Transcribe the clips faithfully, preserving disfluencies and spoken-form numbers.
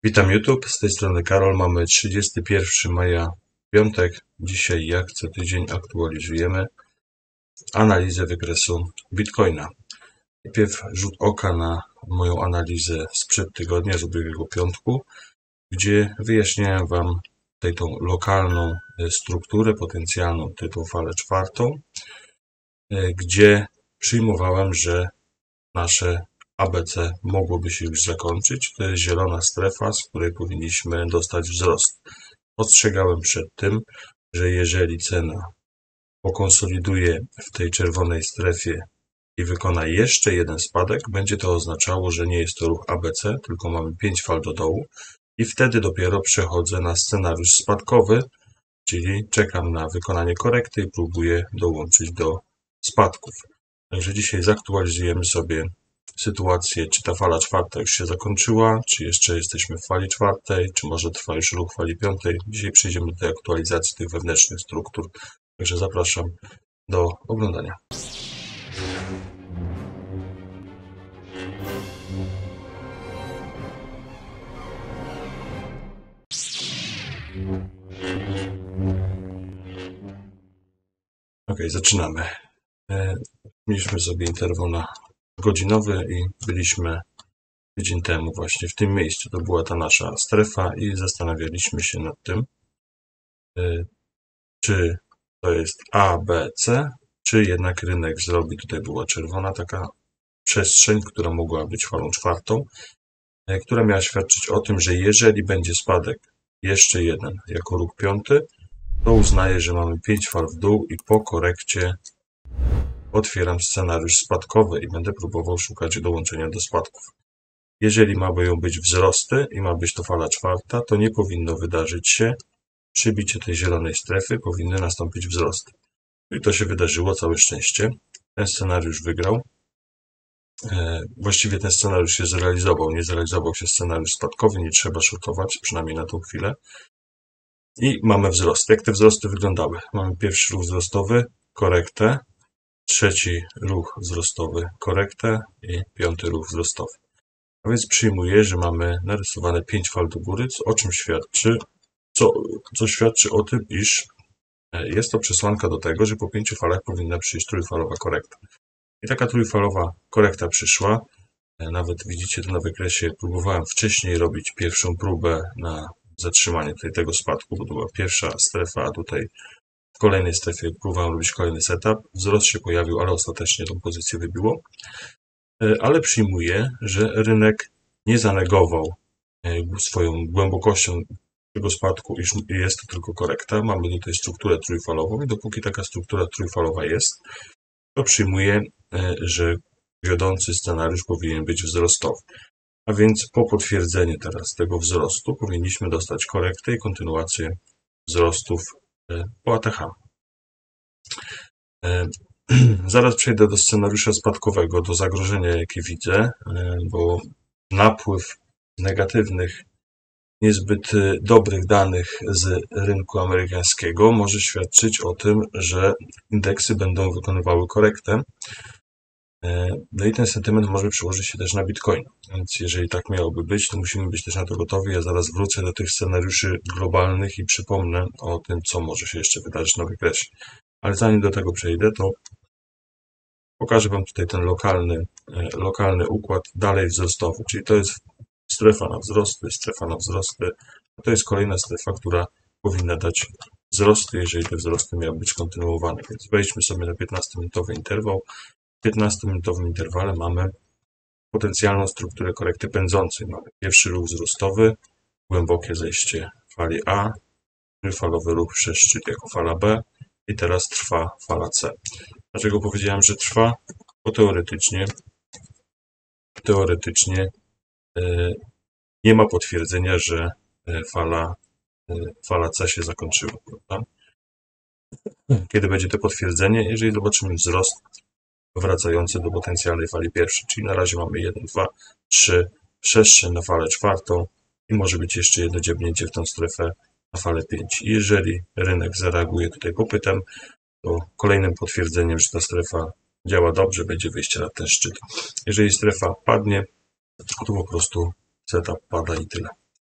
Witam YouTube, z tej strony Karol. Mamy trzydziestego pierwszego maja, piątek. Dzisiaj jak co tydzień aktualizujemy analizę wykresu Bitcoina. Najpierw rzut oka na moją analizę sprzed tygodnia, z ubiegłego piątku, gdzie wyjaśniałem Wam tutaj tą lokalną strukturę potencjalną, tutaj tą falę czwartą, gdzie przyjmowałem, że nasze A B C mogłoby się już zakończyć. To jest zielona strefa, z której powinniśmy dostać wzrost. Ostrzegałem przed tym, że jeżeli cena pokonsoliduje w tej czerwonej strefie i wykona jeszcze jeden spadek, będzie to oznaczało, że nie jest to ruch A B C, tylko mamy pięć fal do dołu i wtedy dopiero przechodzę na scenariusz spadkowy, czyli czekam na wykonanie korekty i próbuję dołączyć do spadków. Także dzisiaj zaktualizujemy sobie sytuację, czy ta fala czwarta już się zakończyła, czy jeszcze jesteśmy w fali czwartej, czy może trwa już ruch fali piątej. Dzisiaj przejdziemy do tej aktualizacji tych wewnętrznych struktur, także zapraszam do oglądania. Ok, zaczynamy. Mieliśmy sobie interwał na godzinowy i byliśmy tydzień temu właśnie w tym miejscu. To była ta nasza strefa i zastanawialiśmy się nad tym, czy to jest A, B, C, czy jednak rynek zrobi. Tutaj była czerwona taka przestrzeń, która mogła być falą czwartą, która miała świadczyć o tym, że jeżeli będzie spadek jeszcze jeden jako ruch piąty, to uznaję, że mamy pięć fal w dół i po korekcie otwieram scenariusz spadkowy i będę próbował szukać dołączenia do spadków. Jeżeli mają być wzrosty i ma być to fala czwarta, to nie powinno wydarzyć się przybicie tej zielonej strefy, powinny nastąpić wzrosty. I to się wydarzyło, całe szczęście. Ten scenariusz wygrał. Właściwie ten scenariusz się zrealizował. Nie zrealizował się scenariusz spadkowy, nie trzeba shortować, przynajmniej na tą chwilę. I mamy wzrosty. Jak te wzrosty wyglądały? Mamy pierwszy ruch wzrostowy, korektę, trzeci ruch wzrostowy, korektę i piąty ruch wzrostowy. A więc przyjmuję, że mamy narysowane pięć fal do góry, co o czym świadczy, co, co świadczy o tym, iż jest to przesłanka do tego, że po pięciu falach powinna przyjść trójfalowa korekta. I taka trójfalowa korekta przyszła. Nawet widzicie to na wykresie. Próbowałem wcześniej robić pierwszą próbę na zatrzymanie tutaj tego spadku, bo to była pierwsza strefa, a tutaj w kolejnej strefie próbowałem robić kolejny setup. Wzrost się pojawił, ale ostatecznie tą pozycję wybiło. Ale przyjmuję, że rynek nie zanegował swoją głębokością tego spadku, iż jest to tylko korekta. Mamy tutaj strukturę trójfalową i dopóki taka struktura trójfalowa jest, to przyjmuję, że wiodący scenariusz powinien być wzrostowy. A więc po potwierdzeniu teraz tego wzrostu powinniśmy dostać korektę i kontynuację wzrostów po A T H. Zaraz przejdę do scenariusza spadkowego, do zagrożenia, jakie widzę, bo napływ negatywnych, niezbyt dobrych danych z rynku amerykańskiego może świadczyć o tym, że indeksy będą wykonywały korektę. No i ten sentyment może przełożyć się też na Bitcoin. Więc jeżeli tak miałoby być, to musimy być też na to gotowi. Ja zaraz wrócę do tych scenariuszy globalnych i przypomnę o tym, co może się jeszcze wydarzyć na wykresie. Ale zanim do tego przejdę, to pokażę Wam tutaj ten lokalny, lokalny układ dalej wzrostowy, czyli to jest strefa na wzrosty, strefa na wzrosty. A to jest kolejna strefa, która powinna dać wzrosty, jeżeli te wzrosty miały być kontynuowane. Więc wejdźmy sobie na piętnastominutowy interwał. W piętnastominutowym interwale mamy potencjalną strukturę korekty pędzącej. Mamy pierwszy ruch wzrostowy, głębokie zejście fali A, trójfalowy ruch przez szczyt jako fala B i teraz trwa fala C. Dlaczego powiedziałem, że trwa? Bo teoretycznie, teoretycznie nie ma potwierdzenia, że fala, fala C się zakończyła. Prawda? Kiedy będzie to potwierdzenie? Jeżeli zobaczymy wzrost wracający do potencjalnej fali pierwszej, czyli na razie mamy jeden, dwa, trzy, przestrzeń na falę czwartą i może być jeszcze jedno dziabnięcie w tą strefę na falę pięć. I jeżeli rynek zareaguje tutaj popytem, to kolejnym potwierdzeniem, że ta strefa działa dobrze, będzie wyjście na ten szczyt. Jeżeli strefa padnie, to po prostu setup pada i tyle.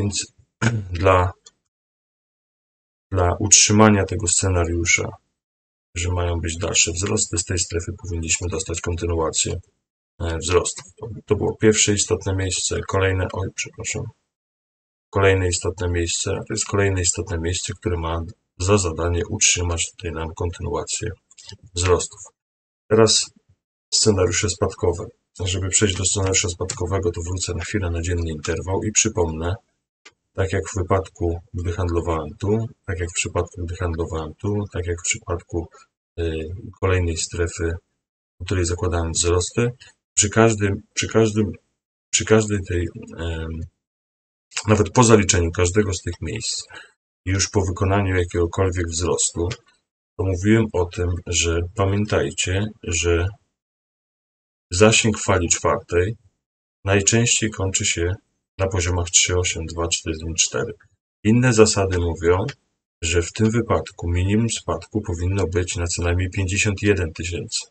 Więc dla, dla utrzymania tego scenariusza, że mają być dalsze wzrosty, z tej strefy powinniśmy dostać kontynuację wzrostów. To było pierwsze istotne miejsce. Kolejne, oj, przepraszam. Kolejne istotne miejsce, to jest kolejne istotne miejsce, które ma za zadanie utrzymać tutaj nam kontynuację wzrostów. Teraz scenariusze spadkowe. Żeby przejść do scenariusza spadkowego, to wrócę na chwilę na dzienny interwał i przypomnę, tak jak w wypadku, gdy handlowałem tu, tak jak w przypadku, gdy handlowałem tu, tak jak w przypadku y, kolejnej strefy, w której zakładałem wzrosty, przy każdym, przy każdym, przy każdej tej, y, nawet po zaliczeniu każdego z tych miejsc, już po wykonaniu jakiegokolwiek wzrostu, to mówiłem o tym, że pamiętajcie, że zasięg fali czwartej najczęściej kończy się na poziomach trzy, osiem, dwa, cztery, cztery. Inne zasady mówią, że w tym wypadku minimum spadku powinno być na co najmniej pięćdziesiąt jeden tysięcy.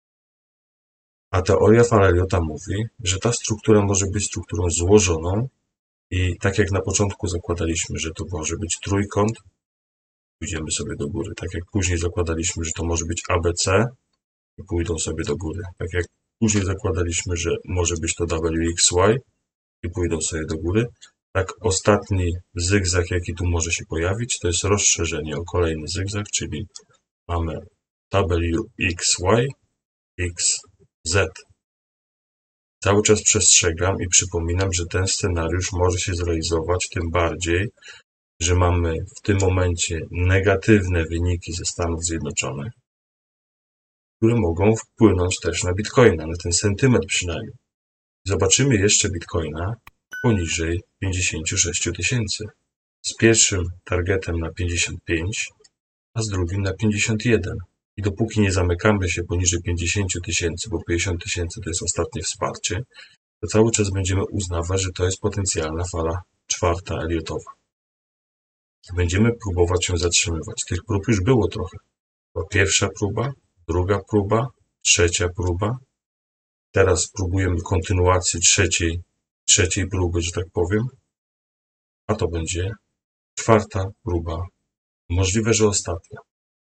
A teoria Fareliota mówi, że ta struktura może być strukturą złożoną i tak jak na początku zakładaliśmy, że to może być trójkąt, pójdziemy sobie do góry. Tak jak później zakładaliśmy, że to może być A B C i pójdą sobie do góry. Tak jak później zakładaliśmy, że może być to W X Y i pójdą sobie do góry. Tak ostatni zygzak, jaki tu może się pojawić, to jest rozszerzenie o kolejny zygzak, czyli mamy W X Y, X Z. Cały czas przestrzegam i przypominam, że ten scenariusz może się zrealizować, tym bardziej, że mamy w tym momencie negatywne wyniki ze Stanów Zjednoczonych, które mogą wpłynąć też na Bitcoina, na ten sentyment przynajmniej. Zobaczymy jeszcze Bitcoina poniżej pięćdziesiąt sześć tysięcy. Z pierwszym targetem na pięćdziesiąt pięć, a z drugim na pięćdziesiąt jeden. I dopóki nie zamykamy się poniżej pięćdziesiąt tysięcy, bo pięćdziesiąt tysięcy to jest ostatnie wsparcie, to cały czas będziemy uznawać, że to jest potencjalna fala czwarta Elliotowa. Będziemy próbować ją zatrzymywać. Tych prób już było trochę. To pierwsza próba, druga próba, trzecia próba. Teraz próbujemy kontynuacji trzeciej, trzeciej próby, że tak powiem. A to będzie czwarta próba. Możliwe, że ostatnia.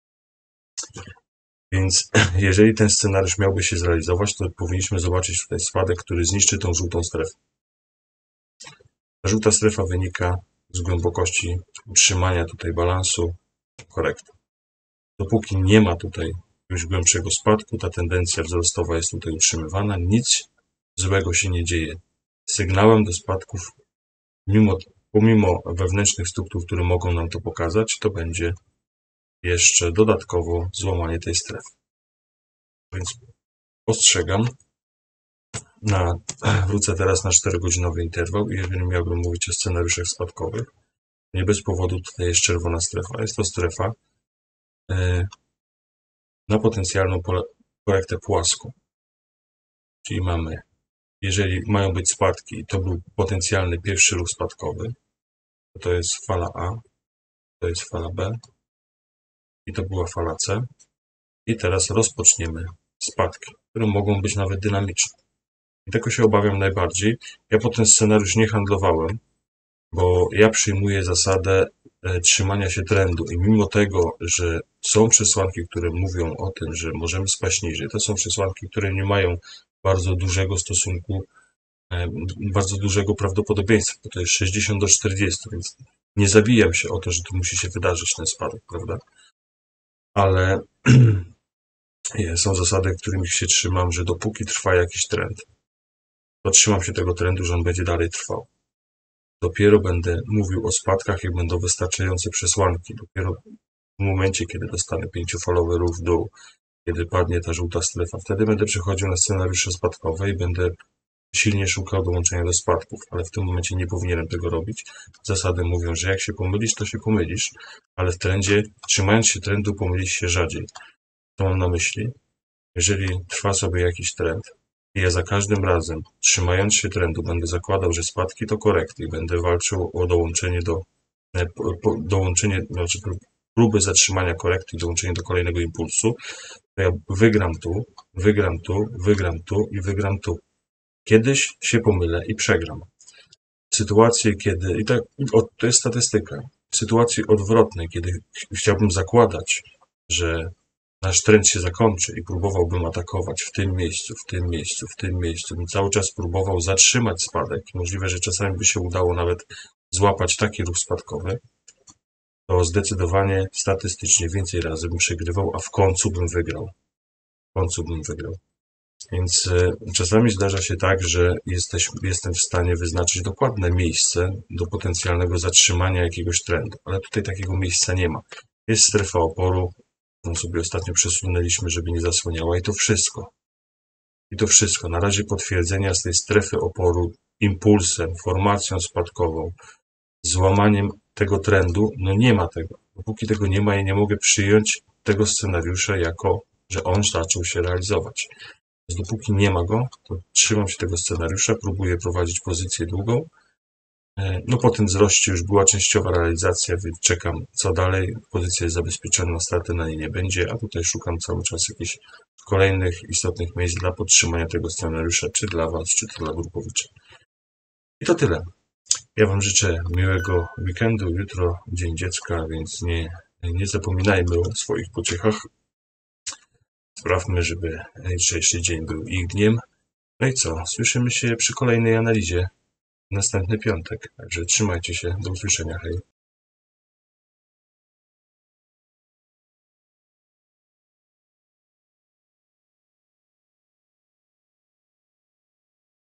Więc jeżeli ten scenariusz miałby się zrealizować, to powinniśmy zobaczyć tutaj spadek, który zniszczy tą żółtą strefę. Ta żółta strefa wynika z głębokości utrzymania tutaj balansu korekty. Dopóki nie ma tutaj już głębszego spadku, ta tendencja wzrostowa jest tutaj utrzymywana, nic złego się nie dzieje. Sygnałem do spadków, mimo, pomimo wewnętrznych struktur, które mogą nam to pokazać, to będzie jeszcze dodatkowo złamanie tej strefy. Więc ostrzegam. Na, wrócę teraz na czterogodzinowy interwał i jeżeli miałbym mówić o scenariuszach spadkowych, nie bez powodu tutaj jest czerwona strefa. Jest to strefa yy, na potencjalną korektę płaską. Czyli mamy, jeżeli mają być spadki, to był potencjalny pierwszy ruch spadkowy, to, to jest fala A, to jest fala B i to była fala C. I teraz rozpoczniemy spadki, które mogą być nawet dynamiczne. I tego się obawiam najbardziej. Ja po ten scenariusz nie handlowałem, bo ja przyjmuję zasadę e, trzymania się trendu i mimo tego, że są przesłanki, które mówią o tym, że możemy spaść niżej, to są przesłanki, które nie mają bardzo dużego stosunku, e, bardzo dużego prawdopodobieństwa, bo to jest sześćdziesiąt do czterdziestu, więc nie zabijam się o to, że to musi się wydarzyć ten spadek, prawda? Ale są zasady, którymi się trzymam, że dopóki trwa jakiś trend, to trzymam się tego trendu, że on będzie dalej trwał. Dopiero będę mówił o spadkach, jak będą wystarczające przesłanki. Dopiero w momencie, kiedy dostanę pięciofalowy ruch w dół, kiedy padnie ta żółta strefa, wtedy będę przechodził na scenariusze spadkowe i będę silnie szukał dołączenia do spadków, ale w tym momencie nie powinienem tego robić. Zasady mówią, że jak się pomylisz, to się pomylisz, ale w trendzie, trzymając się trendu, pomylisz się rzadziej. Co mam na myśli? Jeżeli trwa sobie jakiś trend i ja za każdym razem, trzymając się trendu, będę zakładał, że spadki to korekty i będę walczył o dołączenie do dołączenie, znaczy próby zatrzymania korekty i dołączenie do kolejnego impulsu, to ja wygram tu, wygram tu, wygram tu i wygram tu. Kiedyś się pomylę i przegram. sytuacje, kiedy, i tak, o, to jest statystyka, w sytuacji odwrotnej, kiedy ch- chciałbym zakładać, że nasz trend się zakończy i próbowałbym atakować w tym miejscu, w tym miejscu, w tym miejscu, bym cały czas próbował zatrzymać spadek, możliwe, że czasami by się udało nawet złapać taki ruch spadkowy, to zdecydowanie statystycznie więcej razy bym przegrywał, a w końcu bym wygrał. W końcu bym wygrał. Więc e, czasami zdarza się tak, że jesteś, jestem w stanie wyznaczyć dokładne miejsce do potencjalnego zatrzymania jakiegoś trendu, ale tutaj takiego miejsca nie ma. Jest strefa oporu, którą sobie ostatnio przesunęliśmy, żeby nie zasłaniała i to wszystko. I to wszystko. Na razie potwierdzenia z tej strefy oporu impulsem, formacją spadkową, złamaniem tego trendu, no nie ma tego. Dopóki tego nie ma, ja nie mogę przyjąć tego scenariusza jako, że on zaczął się realizować. Więc dopóki nie ma go, to trzymam się tego scenariusza, próbuję prowadzić pozycję długą. E, No po tym wzroście już była częściowa realizacja, więc czekam co dalej. Pozycja jest zabezpieczona, straty na niej nie będzie, a tutaj szukam cały czas jakichś kolejnych istotnych miejsc dla podtrzymania tego scenariusza, czy dla Was, czy to dla grupowiczy. I to tyle. Ja Wam życzę miłego weekendu. Jutro Dzień Dziecka, więc nie, nie zapominajmy o swoich pociechach. Sprawmy, żeby jutrzejszy dzień był ich dniem. No i co? Słyszymy się przy kolejnej analizie w następny piątek. Także trzymajcie się. Do usłyszenia. Hej.